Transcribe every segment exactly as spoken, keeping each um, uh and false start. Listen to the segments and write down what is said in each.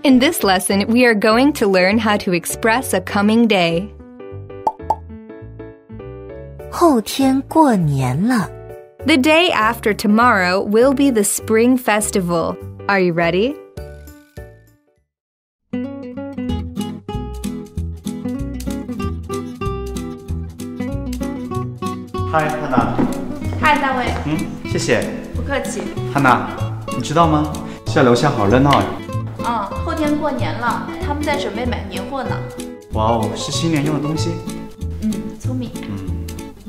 In this lesson, we are going to learn how to express a coming day. 后天过年了。 The day after tomorrow will be the Spring Festival. Are you ready? Hi, Hannah. 嗨，大卫。 嗯，谢谢。 不客气。 Hannah，你知道吗？现在楼下好热闹呀。 嗯，后天过年了，他们在准备买年货呢。 哇哦，是新年用的东西。 嗯，聪明。 嗯。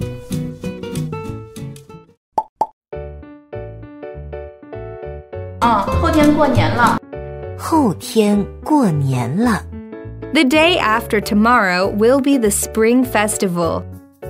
嗯，后天过年了。 后天过年了。 The day after tomorrow will be the Spring Festival.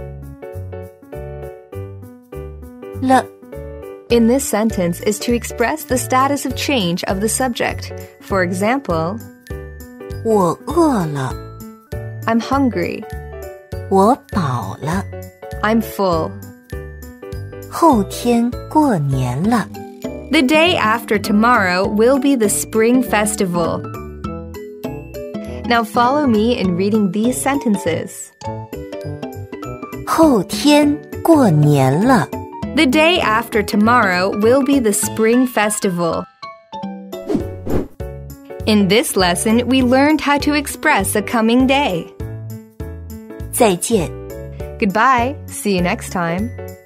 了 In this sentence is to express the status of change of the subject. For example, 我饿了， I'm hungry. 我饱了。 I'm full. 后天过年了。 The day after tomorrow will be the Spring Festival. Now follow me in reading these sentences. 后天过年了。 The day after tomorrow will be the Spring Festival. In this lesson, we learned how to express a coming day. 再见。 Goodbye. See you next time.